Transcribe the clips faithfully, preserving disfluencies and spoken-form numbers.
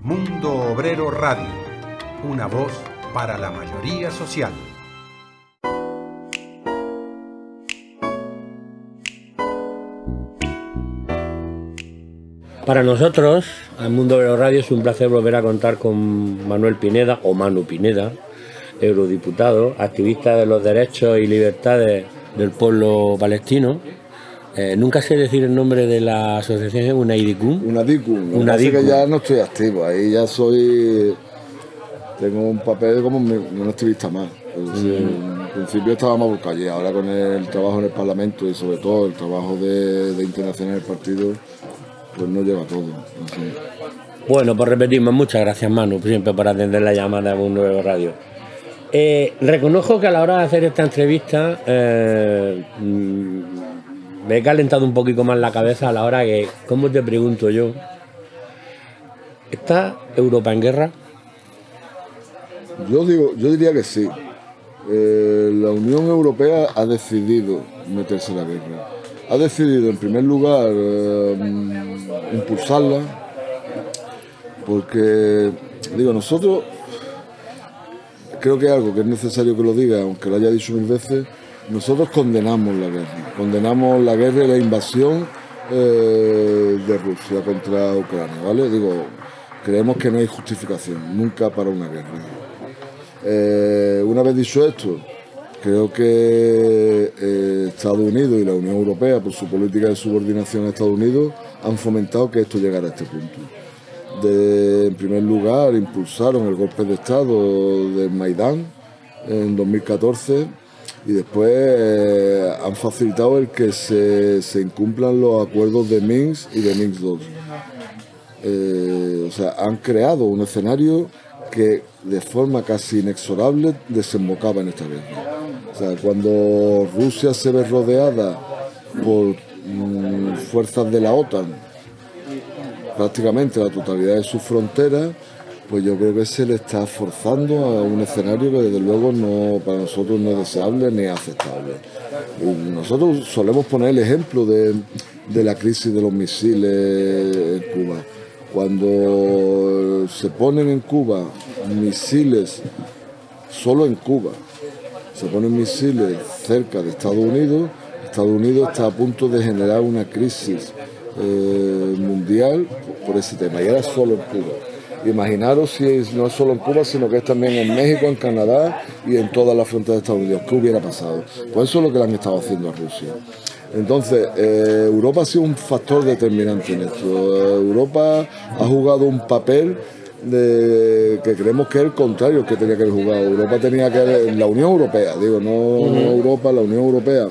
Mundo Obrero Radio, una voz para la mayoría social. Para nosotros, al Mundo Obrero Radio, es un placer volver a contar con Manuel Pineda, o Manu Pineda, eurodiputado, activista de los derechos y libertades del pueblo palestino. Eh, nunca sé decir el nombre de la asociación, UNADICUM. UNADICUM, Una así que ya no estoy activo, ahí ya soy, tengo un papel como un activista más. Es decir, mm. En principio estaba más por calle, ahora con el trabajo en el Parlamento y sobre todo el trabajo de, de integración en el partido, pues no lleva todo. No sé. Bueno, pues repetimos, muchas gracias Manu, siempre por atender la llamada de Mundo Obrero Radio. Eh, reconozco que a la hora de hacer esta entrevista eh, me he calentado un poquito más la cabeza a la hora que, ¿cómo te pregunto yo? ¿Está Europa en guerra? Yo digo, yo diría que sí. Eh, la Unión Europea ha decidido meterse en la guerra. Ha decidido, en primer lugar, eh, impulsarla, porque, digo, nosotros, creo que es algo que es necesario que lo diga, aunque lo haya dicho mil veces, nosotros condenamos la guerra, condenamos la guerra y la invasión eh, de Rusia contra Ucrania, ¿vale? Digo, creemos que no hay justificación, nunca para una guerra. Eh, una vez dicho esto, creo que eh, Estados Unidos y la Unión Europea, por su política de subordinación a Estados Unidos, han fomentado que esto llegara a este punto. De, en primer lugar, impulsaron el golpe de Estado de Maidán en dos mil catorce y después eh, han facilitado el que se, se incumplan los acuerdos de Minsk y de Minsk dos. Eh, o sea, han creado un escenario que de forma casi inexorable desembocaba en esta guerra. O sea, cuando Rusia se ve rodeada por mmm, fuerzas de la OTAN, prácticamente la totalidad de sus fronteras, pues yo creo que se le está forzando a un escenario que desde luego no, para nosotros no es deseable ni aceptable. Y nosotros solemos poner el ejemplo de, de la crisis de los misiles en Cuba. Cuando se ponen en Cuba misiles, solo en Cuba, se ponen misiles cerca de Estados Unidos, Estados Unidos está a punto de generar una crisis eh, mundial por ese tema, y era solo en Cuba. Imaginaros si es, no es solo en Cuba, sino que es también en México, en Canadá y en todas las fronteras de Estados Unidos. ¿Qué hubiera pasado? Pues eso es lo que le han estado haciendo a Rusia. Entonces, eh, Europa ha sido un factor determinante en esto. Eh, Europa ha jugado un papel de, que creemos que es el contrario que tenía que haber jugado. Europa tenía que haber, la Unión Europea, digo, no, uh-huh. no Europa, la Unión Europea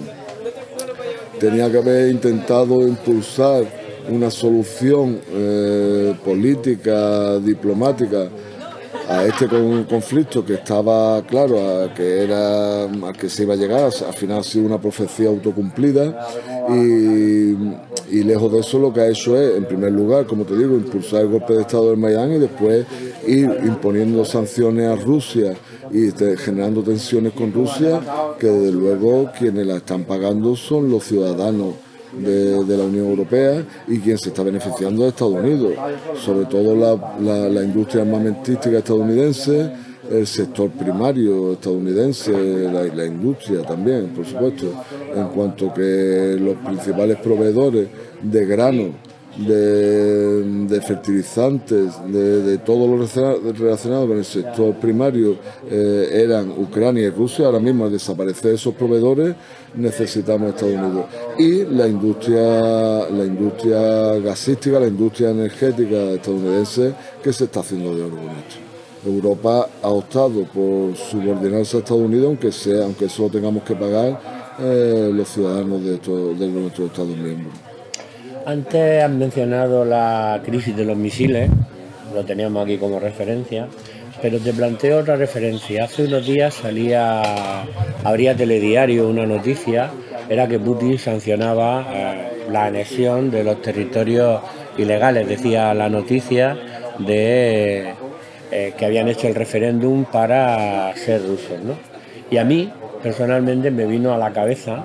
tenía que haber intentado impulsar una solución eh, política, diplomática a este conflicto que estaba claro a que era a que se iba a llegar. Al final ha sido una profecía autocumplida y, y lejos de eso lo que ha hecho es, en primer lugar, como te digo, impulsar el golpe de Estado del Maidán y después ir imponiendo sanciones a Rusia y te, generando tensiones con Rusia, que desde luego quienes la están pagando son los ciudadanos De, de la Unión Europea, y quien se está beneficiando de Estados Unidos, sobre todo la, la, la industria armamentística estadounidense, el sector primario estadounidense, la, la industria también, por supuesto, en cuanto que los principales proveedores de grano, de, de fertilizantes, de, de todo lo relacionado con el sector primario eh, eran Ucrania y Rusia. Ahora mismo, al desaparecer esos proveedores, necesitamos Estados Unidos. Y la industria, la industria gasística, la industria energética estadounidense, que se está haciendo de oro con esto. Europa ha optado por subordinarse a Estados Unidos, aunque sea, aunque eso lo tengamos que pagar eh, los ciudadanos de, estos, de nuestros Estados miembros. Antes has mencionado la crisis de los misiles, lo teníamos aquí como referencia, pero te planteo otra referencia. Hace unos días salía, habría Telediario, una noticia, era que Putin sancionaba eh, la anexión de los territorios ilegales, decía la noticia de eh, que habían hecho el referéndum para ser rusos, ¿no? Y a mí, personalmente, me vino a la cabeza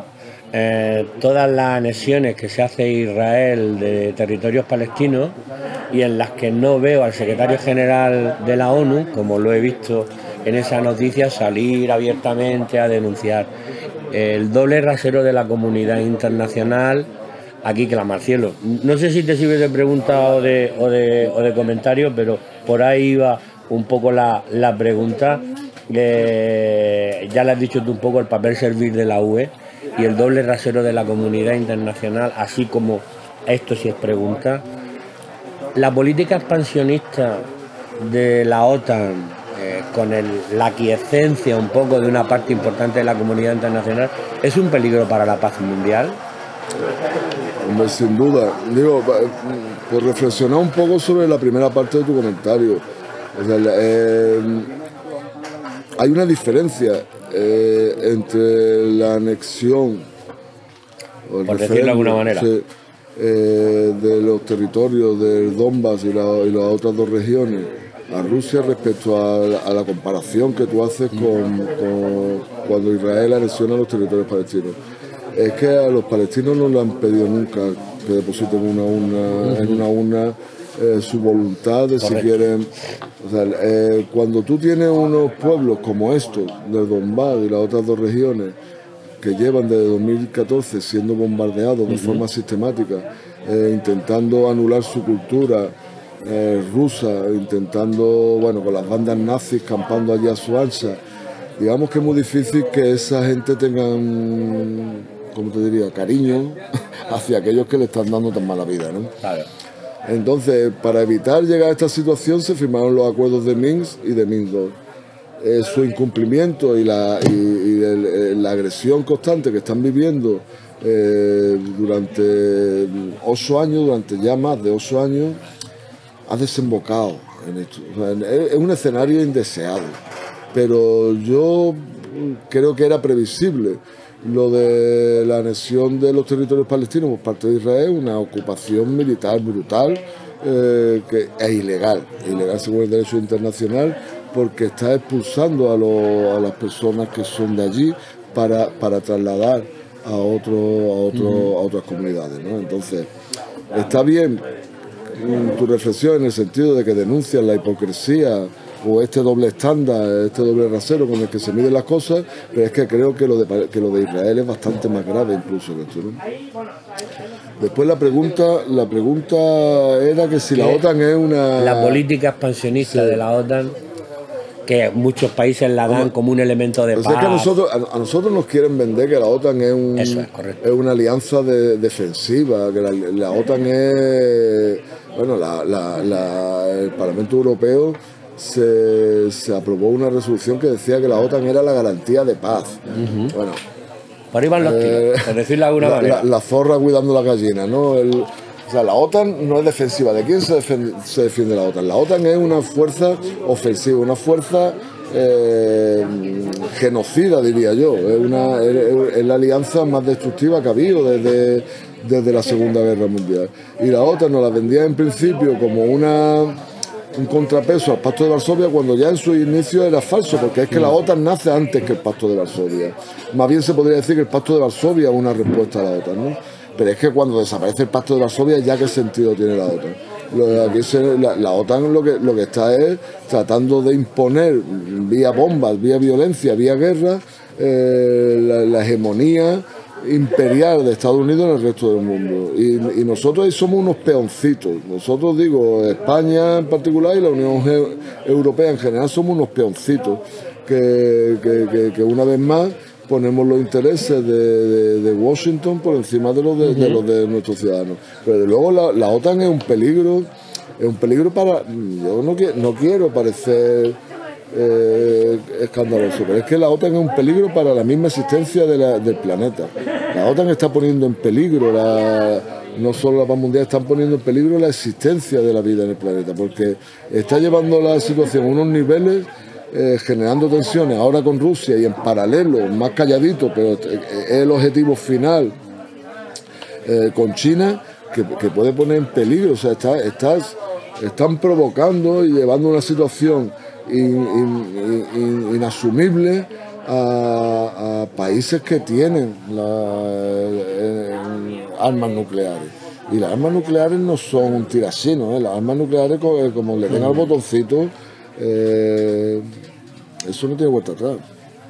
eh, todas las anexiones que se hace Israel de territorios palestinos y en las que no veo al secretario general de la ONU, como lo he visto en esa noticia, salir abiertamente a denunciar el doble rasero de la comunidad internacional. Aquí clama al cielo. No sé si te sirve de pregunta o de, o de, o de comentario, pero por ahí iba un poco la, la pregunta. Eh, ya le has dicho tú un poco el papel servir de la U E y el doble rasero de la comunidad internacional, así como esto sí es pregunta. La política expansionista de la OTAN, eh, con el, la aquiescencia un poco de una parte importante de la comunidad internacional, ¿es un peligro para la paz mundial? Hombre, sin duda. Digo, por reflexionar un poco sobre la primera parte de tu comentario. O sea, eh, hay una diferencia eh, entre la anexión, o por decirlo de alguna manera, sí, eh, de los territorios del Donbass y, la, y las otras dos regiones a Rusia respecto a, a la comparación que tú haces con, con cuando Israel anexiona los territorios palestinos. Es que a los palestinos no le han pedido nunca que depositen una urna, en una urna eh, su voluntad de si quieren. O sea, eh, cuando tú tienes unos pueblos como estos, del Donbass y las otras dos regiones, que llevan desde dos mil catorce siendo bombardeados de forma sistemática, eh, intentando anular su cultura eh, rusa, intentando, bueno, con las bandas nazis campando allí a su ancha, digamos que es muy difícil que esa gente tengan, ¿cómo te diría?, cariño hacia aquellos que le están dando tan mala vida, ¿no? Claro. Entonces, para evitar llegar a esta situación se firmaron los acuerdos de Minsk y de Minsk dos. Eh, su incumplimiento y la, y, y el, el, la agresión constante que están viviendo eh, durante ocho años, durante ya más de ocho años, ha desembocado en esto. O sea, es un escenario indeseado, pero yo creo que era previsible lo de la anexión de los territorios palestinos por parte de Israel, una ocupación militar brutal eh, que es ilegal, ilegal según el derecho internacional, porque está expulsando a, lo, a las personas que son de allí para, para trasladar a, otro, a, otro, uh-huh. a otras comunidades, ¿no? Entonces, está bien tu reflexión en el sentido de que denuncian la hipocresía o este doble estándar, este doble rasero con el que se miden las cosas, pero es que creo que lo de, que lo de Israel es bastante más grave incluso que esto, ¿no? Después la pregunta, la pregunta era que si la OTAN es una... La política expansionista sí. de la OTAN, que muchos países la dan Como, como un elemento de pues paz. Es que a nosotros, a, a nosotros nos quieren vender que la OTAN es, un, Eso es, es una alianza de, defensiva, que la, la OTAN es... Bueno, la, la, la, el Parlamento Europeo se, se aprobó una resolución que decía que la OTAN era la garantía de paz. Uh-huh. Bueno, por ahí van los eh, tiros, por decirlo de alguna la, manera. La, la zorra cuidando la gallina, ¿no? El, o sea, la OTAN no es defensiva. ¿De quién se defiende, se defiende la OTAN? La OTAN es una fuerza ofensiva, una fuerza eh, genocida, diría yo. Es, una, es, es la alianza más destructiva que ha habido desde, desde la Segunda Guerra Mundial. Y la OTAN nos la vendía en principio como una... un contrapeso al Pacto de Varsovia, cuando ya en su inicio era falso, porque es que la OTAN nace antes que el Pacto de Varsovia. Más bien se podría decir que el Pacto de Varsovia es una respuesta a la OTAN, ¿no? Pero es que cuando desaparece el Pacto de Varsovia, ¿ya qué sentido tiene la OTAN? Lo, aquí se, la, la OTAN lo que, lo que está es tratando de imponer vía bombas, vía violencia, vía guerra, eh, la, la hegemonía imperial de Estados Unidos en el resto del mundo, y, y nosotros ahí somos unos peoncitos. Nosotros, digo, España en particular y la Unión Europea en general somos unos peoncitos que, que, que, que una vez más ponemos los intereses de, de, de Washington por encima de los de, uh-huh. de los de nuestros ciudadanos. Pero de luego la, la OTAN es un peligro, es un peligro para... Yo no, no quiero parecer Eh, escandaloso, pero es que la OTAN es un peligro para la misma existencia de la, del planeta. La OTAN está poniendo en peligro la, no solo la paz mundial, están poniendo en peligro la existencia de la vida en el planeta, porque está llevando la situación a unos niveles, eh, generando tensiones ahora con Rusia y en paralelo, más calladito, pero es el objetivo final, eh, con China, que, que puede poner en peligro. O sea, está, estás, están provocando y llevando una situación In, in, in, inasumible a, a, a países que tienen la, eh, armas nucleares. Y las armas nucleares no son un tirachino, ¿eh? Las armas nucleares, como, como le den al botoncito, eh, eso no tiene vuelta atrás.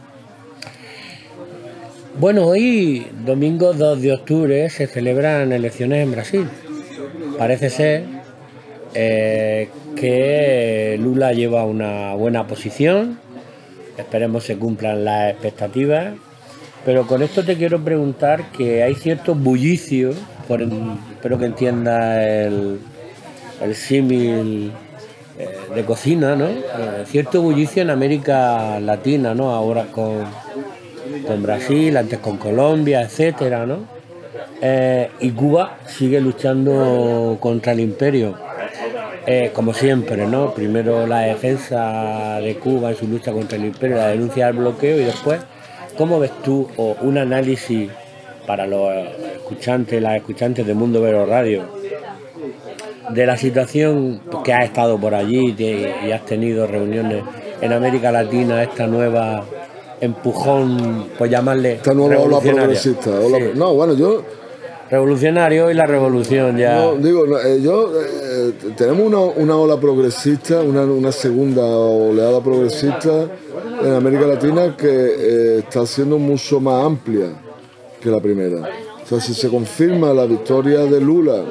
Bueno, hoy, domingo dos de octubre, se celebran elecciones en Brasil. Parece ser eh, que Lula lleva una buena posición, esperemos se cumplan las expectativas, pero con esto te quiero preguntar que hay cierto bullicio, por, espero que entienda el, el símil eh, de cocina, ¿no? Eh, cierto bullicio en América Latina, ¿no? Ahora con, con Brasil, antes con Colombia, etcétera, ¿no? Eh, y Cuba sigue luchando contra el imperio, eh, como siempre, ¿no? Primero la defensa de Cuba en su lucha contra el imperio, la denuncia del bloqueo, y después, ¿cómo ves tú, o un análisis para los escuchantes, las escuchantes de Mundo Vero Radio, de la situación que has estado por allí y has tenido reuniones en América Latina, esta nueva empujón, pues llamarle esta nueva ola progresista? Ola, sí. No, bueno, yo... Revolucionario y la revolución ya... No, digo, no, eh, yo... Eh, tenemos una, una ola progresista, una, una segunda oleada progresista en América Latina que eh, está siendo mucho más amplia que la primera. O sea, si se confirma la victoria de Lula,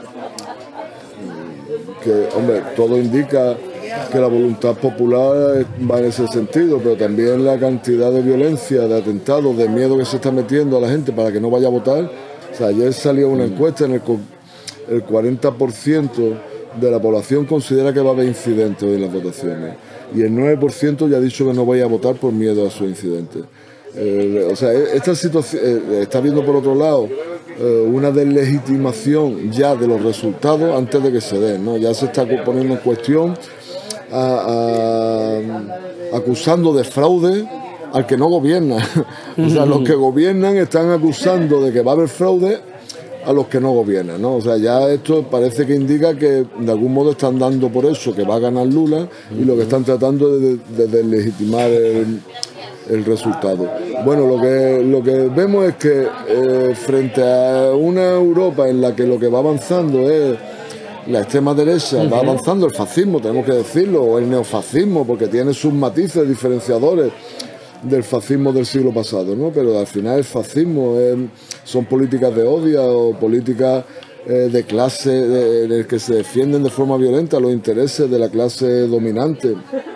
que, hombre, todo indica que la voluntad popular va en ese sentido, pero también la cantidad de violencia, de atentados, de miedo que se está metiendo a la gente para que no vaya a votar. O sea, ayer salió una encuesta en el que el cuarenta por ciento de la población considera que va a haber incidentes en las votaciones y el nueve por ciento ya ha dicho que no vaya a votar por miedo a esos incidentes. Eh, o sea, esta situación eh, está viendo por otro lado eh, una deslegitimación ya de los resultados antes de que se den, ¿no? Ya se está poniendo en cuestión, a, a, acusando de fraude al que no gobierna. O sea, los que gobiernan están acusando de que va a haber fraude a los que no gobiernan, ¿no? O sea, ya esto parece que indica que de algún modo están dando por eso que va a ganar Lula y lo que están tratando de, de deslegitimar el, el resultado. Bueno, lo que, lo que vemos es que eh, frente a una Europa en la que lo que va avanzando es la extrema derecha, uh-huh. va avanzando el fascismo, tenemos que decirlo, o el neofascismo, porque tiene sus matices diferenciadores del fascismo del siglo pasado, ¿no? Pero al final el fascismo es, son políticas de odio o políticas eh, de clase de, en el que se defienden de forma violenta los intereses de la clase dominante,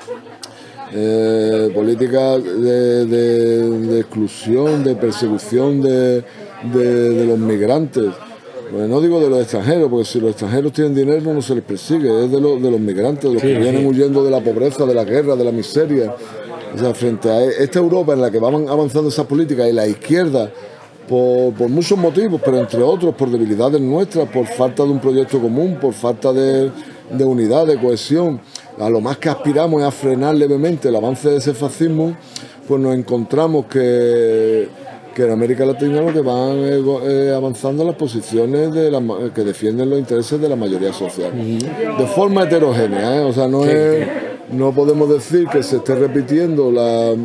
eh, políticas de, de, de exclusión, de persecución de, de, de los migrantes. Pues no digo de los extranjeros, porque si los extranjeros tienen dinero no se les persigue, es de, lo, de los migrantes, de los sí, que vienen sí. huyendo de la pobreza, de la guerra, de la miseria. O sea, frente a esta Europa en la que van avanzando esas políticas y la izquierda, por, por muchos motivos, pero entre otros por debilidades nuestras, por falta de un proyecto común, por falta de, de unidad, de cohesión, a lo más que aspiramos es a frenar levemente el avance de ese fascismo, pues nos encontramos que, que en América Latina lo que van es, eh, avanzando las posiciones de la, que defienden los intereses de la mayoría social. Uh-huh. De forma heterogénea, ¿eh? O sea, no sí, es... Sí. No podemos decir que se esté repitiendo la,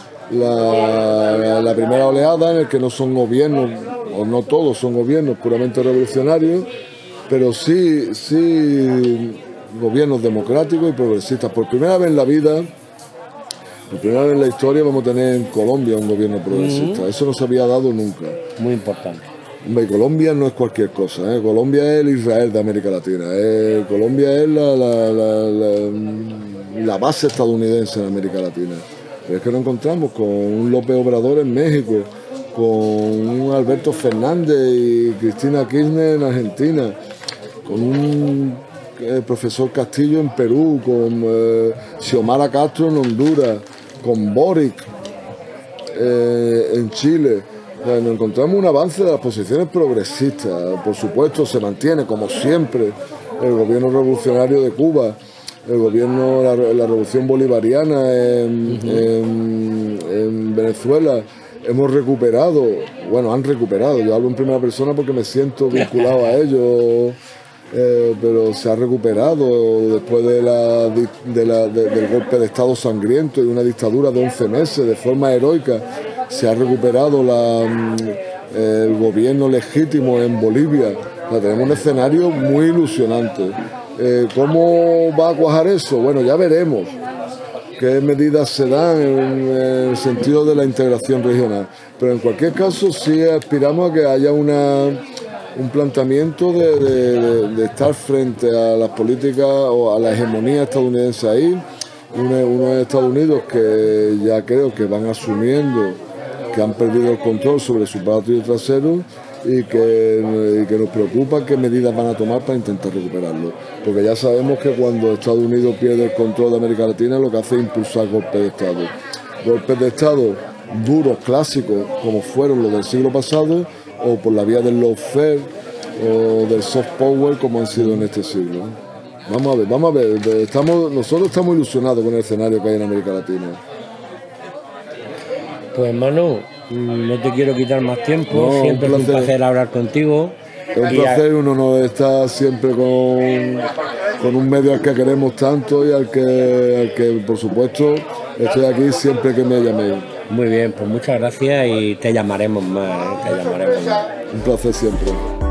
la, la primera oleada en el que no son gobiernos, o no todos son gobiernos puramente revolucionarios, pero sí, sí gobiernos democráticos y progresistas. Por primera vez en la vida, por primera vez en la historia vamos a tener en Colombia un gobierno progresista. Uh-huh. Eso no se había dado nunca. Muy importante. Hombre, Colombia no es cualquier cosa, ¿eh? Colombia es el Israel de América Latina. ¿eh? Colombia es la, la, la, la, la base estadounidense en América Latina. Pero es que nos encontramos con un López Obrador en México, con un Alberto Fernández y Cristina Kirchner en Argentina, con un eh, profesor Castillo en Perú, con eh, Xiomara Castro en Honduras, con Boric eh, en Chile. Nos encontramos un avance de las posiciones progresistas. Por supuesto, se mantiene, como siempre, el gobierno revolucionario de Cuba, el gobierno, la, la revolución bolivariana en, uh-huh. en, en Venezuela. Hemos recuperado, bueno, han recuperado, yo hablo en primera persona porque me siento vinculado a ellos, eh, pero se ha recuperado después de la, de la, de, del golpe de Estado sangriento y una dictadura de once meses de forma heroica. se ha recuperado la, el gobierno legítimo en Bolivia. O sea, tenemos un escenario muy ilusionante. Eh, ¿Cómo va a cuajar eso? Bueno, ya veremos qué medidas se dan en, en el sentido de la integración regional. Pero en cualquier caso sí aspiramos a que haya una, un planteamiento de, de, de, de estar frente a las políticas o a la hegemonía estadounidense ahí. Unos, unos Estados Unidos que ya creo que van asumiendo que han perdido el control sobre su patio trasero y que, y que nos preocupa qué medidas van a tomar para intentar recuperarlo. Porque ya sabemos que cuando Estados Unidos pierde el control de América Latina, lo que hace es impulsar golpes de Estado. Golpes de Estado duros, clásicos, como fueron los del siglo pasado, o por la vía del lawfare o del soft power, como han sido en este siglo. Vamos a ver, vamos a ver. Estamos, nosotros estamos ilusionados con el escenario que hay en América Latina. Pues Manu, no te quiero quitar más tiempo, No, siempre un es un placer. placer hablar contigo. Es un Y a- placer, uno no está siempre con, con un medio al que queremos tanto y al que, al que, por supuesto, estoy aquí siempre que me llaméis. Muy bien, pues muchas gracias y te llamaremos más, ¿eh? Te llamaremos más. Un placer siempre.